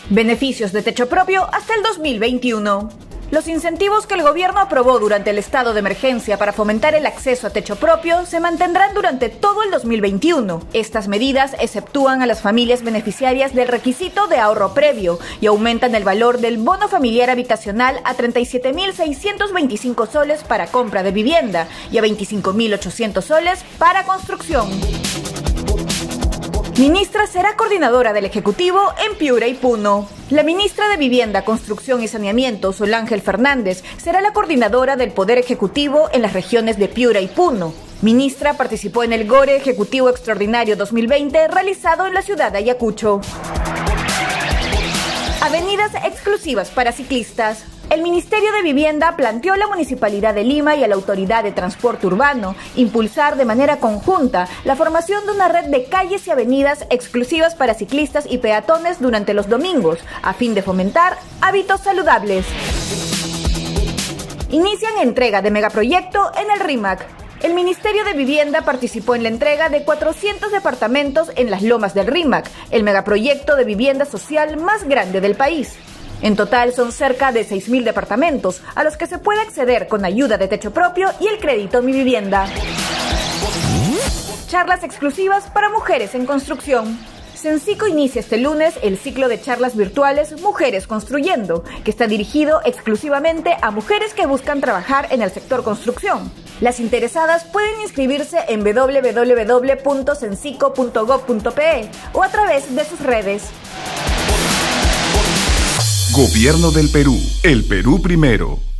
Beneficios de techo propio hasta el 2021. Los incentivos que el gobierno aprobó durante el estado de emergencia para fomentar el acceso a techo propio se mantendrán durante todo el 2021. Estas medidas exceptúan a las familias beneficiarias del requisito de ahorro previo y aumentan el valor del bono familiar habitacional a 37.625 soles para compra de vivienda y a 25.800 soles para construcción. Ministra será coordinadora del Ejecutivo en Piura y Puno. La ministra de Vivienda, Construcción y Saneamiento, Solángel Fernández, será la coordinadora del Poder Ejecutivo en las regiones de Piura y Puno. Ministra participó en el GORE Ejecutivo Extraordinario 2020 realizado en la ciudad de Ayacucho. Avenidas exclusivas para ciclistas. El Ministerio de Vivienda planteó a la Municipalidad de Lima y a la Autoridad de Transporte Urbano impulsar de manera conjunta la formación de una red de calles y avenidas exclusivas para ciclistas y peatones durante los domingos, a fin de fomentar hábitos saludables. Inician entrega de megaproyecto en el RIMAC. El Ministerio de Vivienda participó en la entrega de 400 departamentos en las lomas del RIMAC, el megaproyecto de vivienda social más grande del país. En total son cerca de 6.000 departamentos a los que se puede acceder con ayuda de techo propio y el crédito Mi Vivienda. Charlas exclusivas para mujeres en construcción. Sencico inicia este lunes el ciclo de charlas virtuales Mujeres Construyendo, que está dirigido exclusivamente a mujeres que buscan trabajar en el sector construcción. Las interesadas pueden inscribirse en www.sencico.gov.pe o a través de sus redes. Gobierno del Perú. El Perú primero.